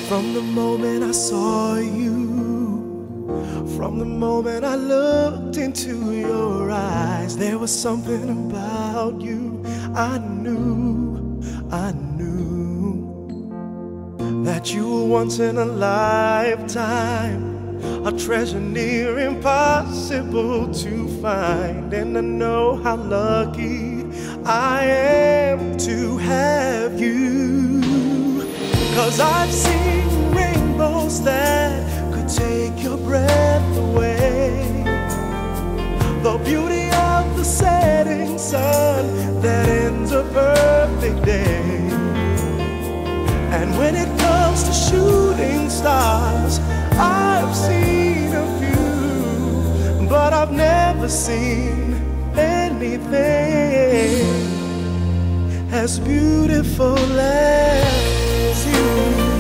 From the moment I saw you, from the moment I looked into your eyes, there was something about you I knew that you were once in a lifetime, a treasure near impossible to find. And I know how lucky I am to have you, 'cause I've seen rainbows that could take your breath away, the beauty of the setting sun that ends a perfect day. And when it comes to shooting stars, I've seen a few, but I've never seen anything as beautiful as you.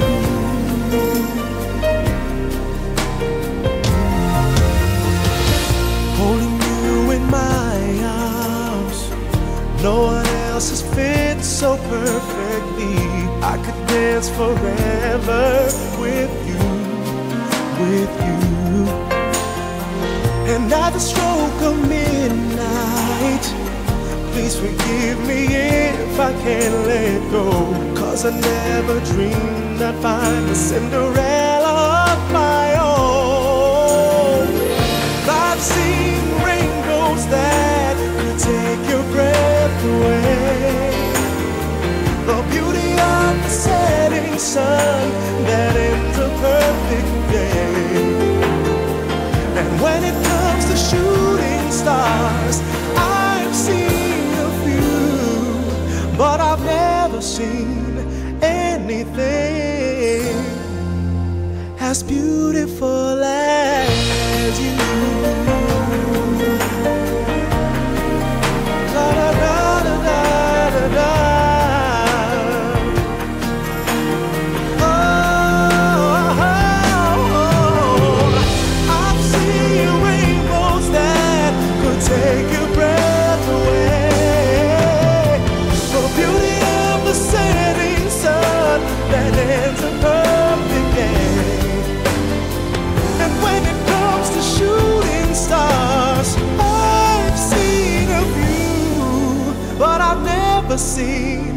Holding you in my arms, no one else has fit so perfectly. I could dance forever with you. And at the stroke of midnight, please forgive me if I can't let go, 'cause I never dreamed I'd find a Cinderella of my own. I've seen rainbows that could take your breath away, the beauty of the setting sun that ends a perfect day. And when it comes to shooting stars, I've seen a few, but I've never seen anything as beautiful as you. Da, da, da, da, da, da. Take your breath away, the beauty of the setting sun that ends a perfect day. And when it comes to shooting stars, I've seen a few, but I've never seen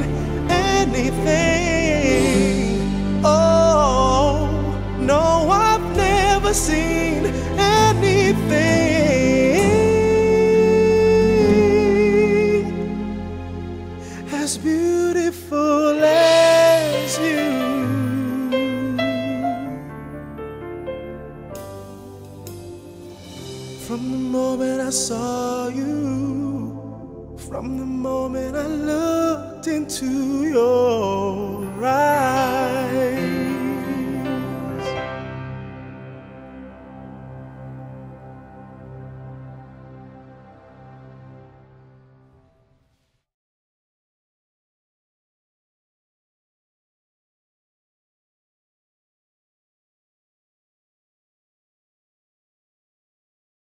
anything. Oh, no, I've never seen anything as beautiful as you. From the moment I saw you, from the moment I looked into your eyes,